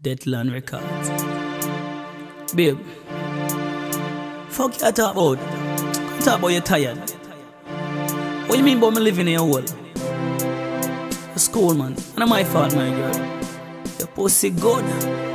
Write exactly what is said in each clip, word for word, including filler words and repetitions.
Deathland Records. Babe, fuck you talk about? You talk about you tired. What you mean about me living in your hole? It's cool, man. And not my fault, my girl. Your pussy good.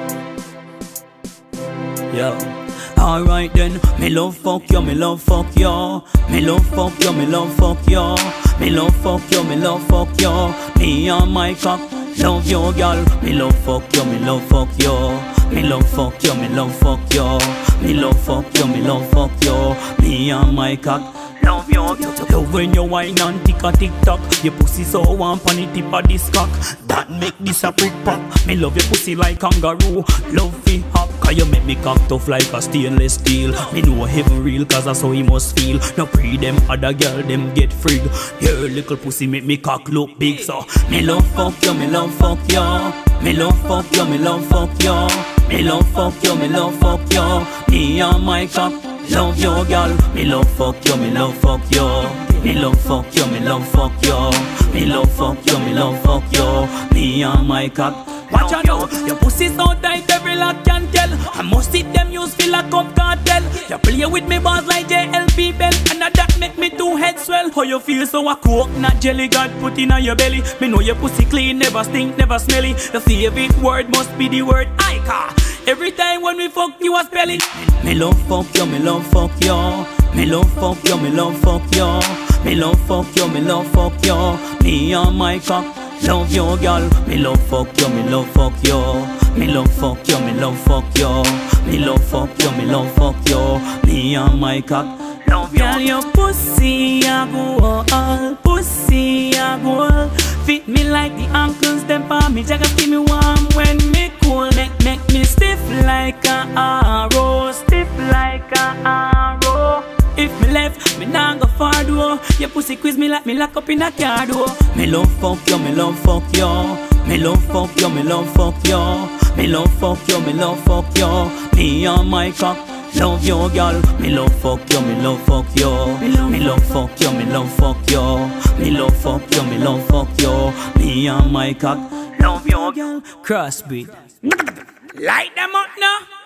Yo. Alright then, me love fuck you, me love fuck you. Me love fuck you, me love fuck you. Me love fuck you, me love fuck you. Me and my cock, love you, girl. Me love fuck you, me love fuck you. Me love fuck you, me love fuck you. Me love fuck you, me love fuck you. Me and my cock, love you, girl. Love when you whine and tick a tick tock. Your pussy so warm on the tip of this cock. That make this a prick pop. Me love your pussy like kangaroo. Love fi hop, cause you make me cock tough like a stainless steel. Me know heaven real, cause that's how he must feel. No pre them other girl, them get freed. Your little pussy make me cock look big. So me love fuck you, me love fuck you. Me love fuck you, me love fuck you. Me love fuck you, me love fuck you. Me and my cock, love you, girl. Me love fuck you, me love fuck you. Me love fuck you, me love fuck you. Me love fuck you, me love fuck you. Me and my cock. Watch out now, your pussy so tight every lock can tell. I must see them use feel like up cartel. You play with me bars like J L P Bell, and that make me two head swell. How you feel so a coconut jelly God put in your belly. Me know your pussy clean, never stink, never smelly. Your favorite word must be the word Ica. Every time when we fuck you a spell it. Me love fuck you, me love fuck you. Me love fuck you, me love fuck you. Me love fuck you, me love fuck you. Me and my cock, love you, girl. Me love fuck you, me love fuck you. Me love fuck you, me love fuck you. Me love fuck you, me love fuck you. Me and my cock, love you. Girl, your pussy a go all, pussy a go all. Fit me like the ankles, them pa me jacket keep me warm when me cool. Make make me stiff like a arrow, stiff like a arrow. If me left, me nah go far though. Your pussy quiz me like me lock up in a car though. Me love fuck you, me love fuck you. Me love fuck you, me love fuck you. Me love fuck you, me love fuck you. Me and my cock, love you, girl. Me love fuck you, me love fuck you. Me love fuck you, me love fuck you. Me love fuck you, me love fuck you. Me and my cock, love you, girl. Crossbeat. Light them up now.